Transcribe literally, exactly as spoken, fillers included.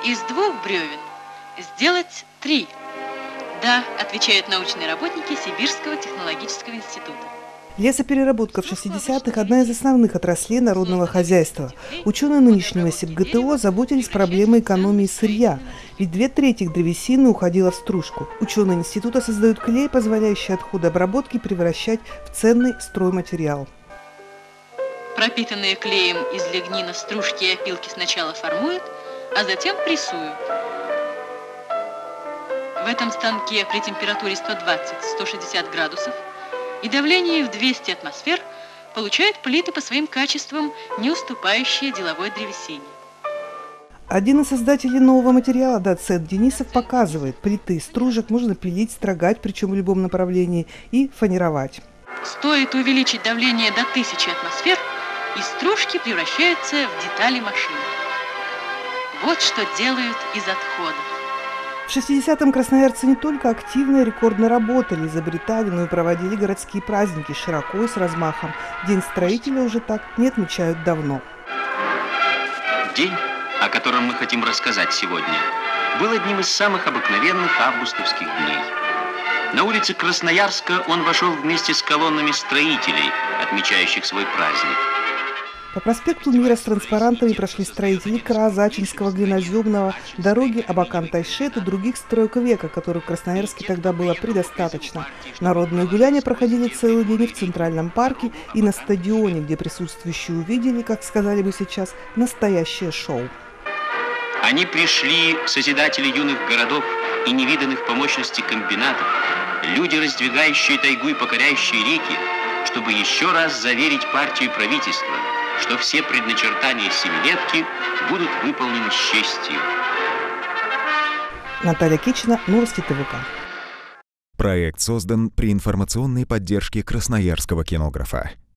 из двух бревен сделать три. Да, отвечают научные работники Сибирского технологического института. Лесопереработка в шестидесятых – одна из основных отраслей народного хозяйства. Ученые нынешнего СибГТО заботились проблемой экономии сырья, ведь две трети древесины уходило в стружку. Ученые института создают клей, позволяющий отходы обработки превращать в ценный стройматериал. Пропитанные клеем из лигнина стружки и опилки сначала формуют, а затем прессуют. В этом станке при температуре сто двадцать — сто шестьдесят градусов и давлении в двести атмосфер получают плиты по своим качествам, не уступающие деловой древесине. Один из создателей нового материала, доцент Денисов, показывает, плиты из стружек можно пилить, строгать, причем в любом направлении, и фанеровать. Стоит увеличить давление до тысячи атмосфер, и стружки превращаются в детали машины. Вот что делают из отходов. В шестидесятом красноярцы не только активно и рекордно работали, изобретали, но и проводили городские праздники широко и с размахом. День строителя уже так не отмечают давно. День, о котором мы хотим рассказать сегодня, был одним из самых обыкновенных августовских дней. На улице Красноярска он вошел вместе с колоннами строителей, отмечающих свой праздник. По проспекту Мира с транспарантами прошли строители КРА, Зачинского, Глиноземного, дороги Абакан-Тайшет и других строек века, которых в Красноярске тогда было предостаточно. Народные гуляния проходили целый день в Центральном парке и на стадионе, где присутствующие увидели, как сказали бы сейчас, настоящее шоу. Они пришли, созидатели юных городов и невиданных по мощности комбинатов, люди, раздвигающие тайгу и покоряющие реки, чтобы еще раз заверить партию и правительство, что все предначертания семилетки будут выполнены с честью. Наталья Кичина, новости ТВК. Проект создан при информационной поддержке Красноярского кинографа.